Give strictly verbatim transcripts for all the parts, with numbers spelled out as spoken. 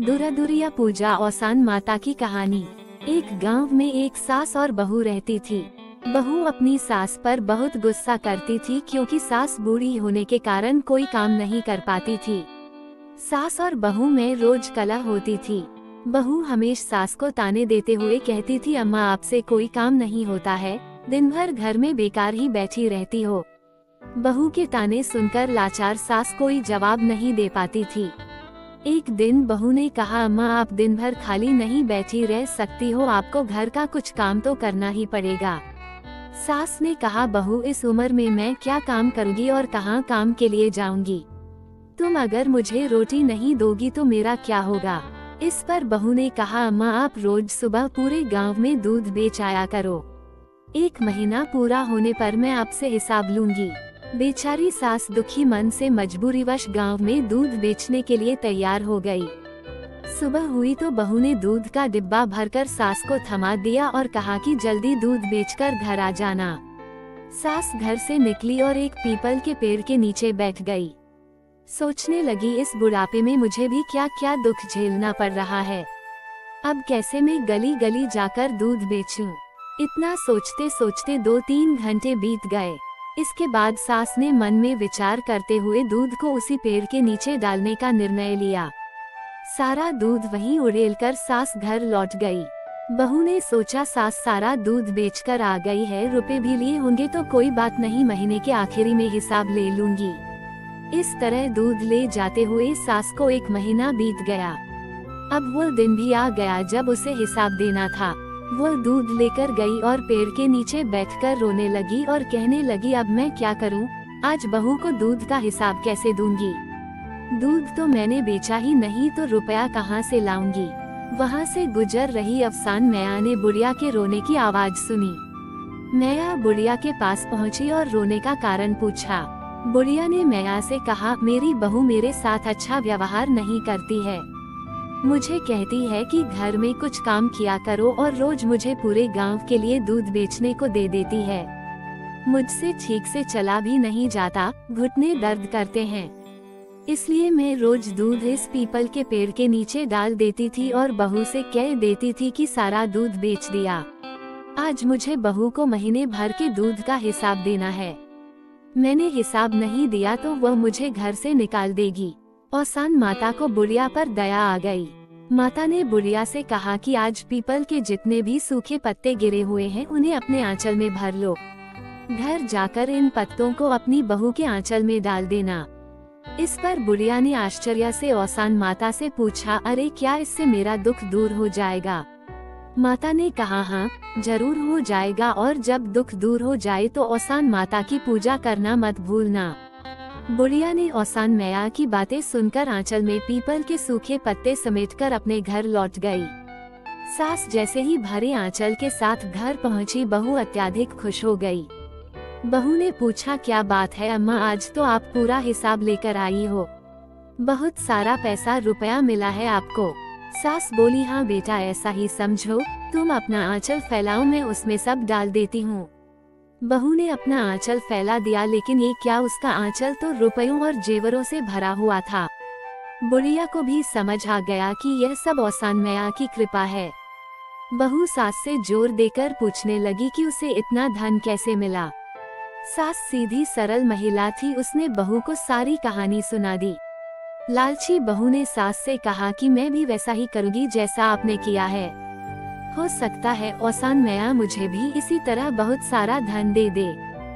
दुरादुरिया पूजा औसान माता की कहानी। एक गांव में एक सास और बहू रहती थी। बहू अपनी सास पर बहुत गुस्सा करती थी क्योंकि सास बूढ़ी होने के कारण कोई काम नहीं कर पाती थी। सास और बहू में रोज कलह होती थी। बहू हमेशा सास को ताने देते हुए कहती थी, अम्मा आपसे कोई काम नहीं होता है, दिन भर घर में बेकार ही बैठी रहती हो। बहू के ताने सुनकर लाचार सास कोई जवाब नहीं दे पाती थी। एक दिन बहू ने कहा, अम्मा आप दिन भर खाली नहीं बैठी रह सकती हो, आपको घर का कुछ काम तो करना ही पड़ेगा। सास ने कहा, बहू इस उम्र में मैं क्या काम करूंगी और कहाँ काम के लिए जाऊंगी। तुम अगर मुझे रोटी नहीं दोगी तो मेरा क्या होगा। इस पर बहू ने कहा, अम्मा आप रोज सुबह पूरे गांव में दूध बेच आया करो, एक महीना पूरा होने पर मैं आपसे हिसाब लूंगी। बेचारी सास दुखी मन से मजबूरीवश गांव में दूध बेचने के लिए तैयार हो गई। सुबह हुई तो बहू ने दूध का डिब्बा भरकर सास को थमा दिया और कहा कि जल्दी दूध बेचकर घर आ जाना। सास घर से निकली और एक पीपल के पेड़ के नीचे बैठ गई। सोचने लगी, इस बुढ़ापे में मुझे भी क्या क्या दुख झेलना पड़ रहा है, अब कैसे मैं गली गली जाकर दूध बेचूं। इतना सोचते सोचते दो तीन घंटे बीत गए। इसके बाद सास ने मन में विचार करते हुए दूध को उसी पेड़ के नीचे डालने का निर्णय लिया। सारा दूध वहीं उड़ेलकर सास घर लौट गई। बहू ने सोचा, सास सारा दूध बेचकर आ गई है, रुपए भी लिए होंगे तो कोई बात नहीं, महीने के आखिरी में हिसाब ले लूंगी। इस तरह दूध ले जाते हुए सास को एक महीना बीत गया। अब वो दिन भी आ गया जब उसे हिसाब देना था। वो दूध लेकर गई और पेड़ के नीचे बैठकर रोने लगी और कहने लगी, अब मैं क्या करूं, आज बहू को दूध का हिसाब कैसे दूंगी। दूध तो मैंने बेचा ही नहीं तो रुपया कहां से लाऊंगी। वहां से गुजर रही अफसान मैया ने बुढ़िया के रोने की आवाज सुनी। मैया बुढ़िया के पास पहुंची और रोने का कारण पूछा। बुढ़िया ने मैया से कहा, मेरी बहू मेरे साथ अच्छा व्यवहार नहीं करती है, मुझे कहती है कि घर में कुछ काम किया करो और रोज मुझे पूरे गांव के लिए दूध बेचने को दे देती है। मुझसे ठीक से चला भी नहीं जाता, घुटने दर्द करते हैं, इसलिए मैं रोज दूध इस पीपल के पेड़ के नीचे डाल देती थी और बहू से कह देती थी कि सारा दूध बेच दिया। आज मुझे बहू को महीने भर के दूध का हिसाब देना है, मैंने हिसाब नहीं दिया तो वह मुझे घर से निकाल देगी। औसान माता को बुढ़िया पर दया आ गई। माता ने बुढ़िया से कहा कि आज पीपल के जितने भी सूखे पत्ते गिरे हुए हैं उन्हें अपने आंचल में भर लो। घर जाकर इन पत्तों को अपनी बहू के आंचल में डाल देना। इस पर बुढ़िया ने आश्चर्य से औसान माता से पूछा, अरे क्या इससे मेरा दुख दूर हो जाएगा। माता ने कहा, हाँ जरूर हो जाएगा, और जब दुख दूर हो जाए तो औसान माता की पूजा करना मत भूलना। बुढ़िया ने औसान मैया की बातें सुनकर आंचल में पीपल के सूखे पत्ते समेटकर अपने घर लौट गई। सास जैसे ही भरे आंचल के साथ घर पहुंची, बहू अत्यधिक खुश हो गई। बहू ने पूछा, क्या बात है अम्मा, आज तो आप पूरा हिसाब लेकर आई हो, बहुत सारा पैसा रुपया मिला है आपको। सास बोली, हाँ बेटा ऐसा ही समझो, तुम अपना आंचल फैलाओ, मैं उसमें सब डाल देती हूँ। बहू ने अपना आंचल फैला दिया, लेकिन ये क्या, उसका आंचल तो रुपयों और जेवरों से भरा हुआ था। बुढ़िया को भी समझ आ गया कि यह सब औसान मैया की कृपा है। बहू सास से जोर देकर पूछने लगी कि उसे इतना धन कैसे मिला। सास सीधी सरल महिला थी, उसने बहू को सारी कहानी सुना दी। लालची बहू ने सास से कहा कि मैं भी वैसा ही करूंगी जैसा आपने किया है, हो सकता है औसान मैया मुझे भी इसी तरह बहुत सारा धन दे दे।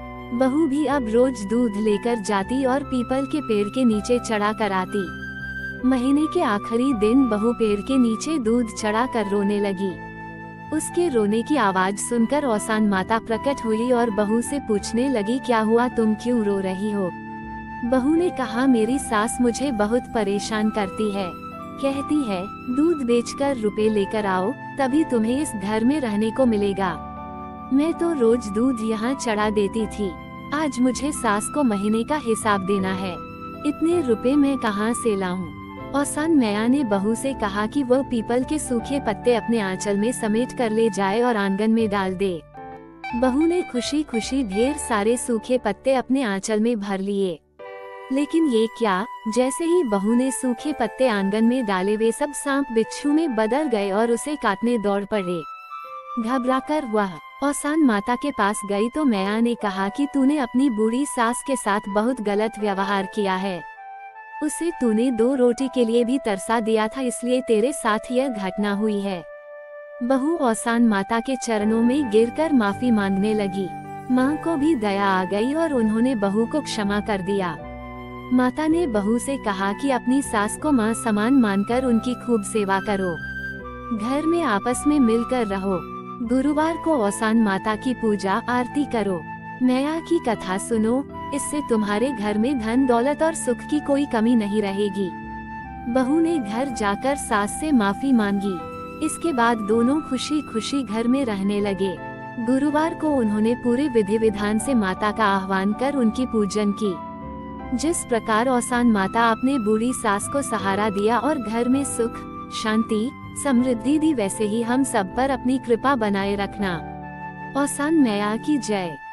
बहू भी अब रोज दूध लेकर जाती और पीपल के पेड़ के नीचे चढ़ा कर आती। महीने के आखिरी दिन बहू पेड़ के नीचे दूध चढ़ा कर रोने लगी। उसके रोने की आवाज सुनकर औसान माता प्रकट हुई और बहू से पूछने लगी, क्या हुआ, तुम क्यों रो रही हो। बहू ने कहा, मेरी सास मुझे बहुत परेशान करती है, कहती है दूध बेचकर रुपए लेकर आओ तभी तुम्हें इस घर में रहने को मिलेगा। मैं तो रोज दूध यहाँ चढ़ा देती थी, आज मुझे सास को महीने का हिसाब देना है, इतने रुपए मैं कहाँ से लाऊं। औसान मैया ने बहू से कहा कि वह पीपल के सूखे पत्ते अपने आंचल में समेट कर ले जाए और आंगन में डाल दे। बहू ने खुशी खुशी ढेर सारे सूखे पत्ते अपने आंचल में भर लिए। लेकिन ये क्या, जैसे ही बहू ने सूखे पत्ते आंगन में डाले वे सब सांप बिच्छू में बदल गए और उसे काटने दौड़ पड़े। घबराकर वह औसान माता के पास गई तो मैया ने कहा कि तूने अपनी बूढ़ी सास के साथ बहुत गलत व्यवहार किया है। उसे तूने दो रोटी के लिए भी तरसा दिया था, इसलिए तेरे साथ यह घटना हुई है। बहू औसान माता के चरणों में गिरकर माफी मांगने लगी। माँ को भी दया आ गई और उन्होंने बहू को क्षमा कर दिया। माता ने बहू से कहा कि अपनी सास को माँ समान मानकर उनकी खूब सेवा करो, घर में आपस में मिलकर रहो, गुरुवार को औसान माता की पूजा आरती करो, मैया की कथा सुनो, इससे तुम्हारे घर में धन दौलत और सुख की कोई कमी नहीं रहेगी। बहू ने घर जाकर सास से माफी मांगी। इसके बाद दोनों खुशी खुशी घर में रहने लगे। गुरुवार को उन्होंने पूरे विधि विधान से माता का आह्वान कर उनकी पूजन की। जिस प्रकार औसान माता अपने बूढ़ी सास को सहारा दिया और घर में सुख शांति समृद्धि दी, वैसे ही हम सब पर अपनी कृपा बनाए रखना। औसान मैया की जय।